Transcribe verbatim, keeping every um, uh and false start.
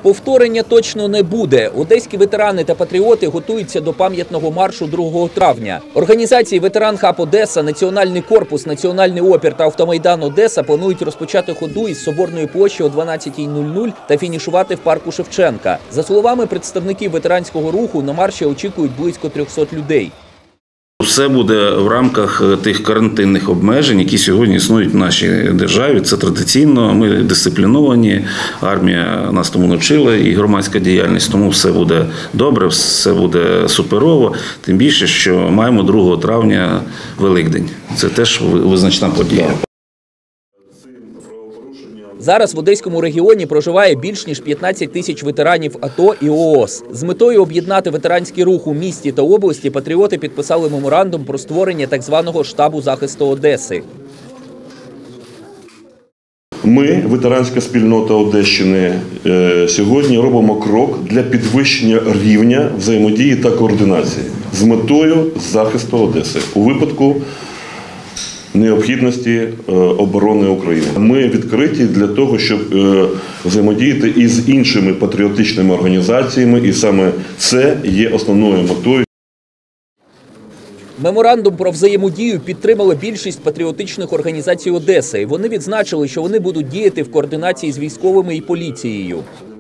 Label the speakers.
Speaker 1: Повторення точно не буде. Одеські ветерани та патріоти готуються до пам'ятного маршу другого травня. Організації «Ветеран Хаб Одеса», Національний корпус, Національний опір та Автомайдан Одеса планують розпочати ходу із Соборної площі о дванадцятій нуль нуль та фінішувати в парку Шевченка. За словами представників ветеранського руху, на марші очікують близько трьохсот людей.
Speaker 2: Все буде в рамках тих карантинних обмежень, які сьогодні існують в нашій державі. Це традиційно, ми дисципліновані, армія нас тому навчила і громадська діяльність, тому все буде добре, все буде суперово. Тим більше, що маємо другого травня Великдень. Це теж визначна подія.
Speaker 1: Зараз в Одеському регіоні проживає більш ніж п'ятнадцять тисяч ветеранів АТО і ООС. З метою об'єднати ветеранський рух у місті та області патріоти підписали меморандум про створення так званого штабу захисту Одеси.
Speaker 3: Ми, ветеранська спільнота Одещини, сьогодні робимо крок для підвищення рівня взаємодії та координації з метою захисту Одеси у випадку необхідності оборони України. Ми відкриті для того, щоб взаємодіяти із іншими патріотичними організаціями, і саме це є основною метою.
Speaker 1: Меморандум про взаємодію підтримали більшість патріотичних організацій Одеси. Вони відзначили, що вони будуть діяти в координації з військовими і поліцією.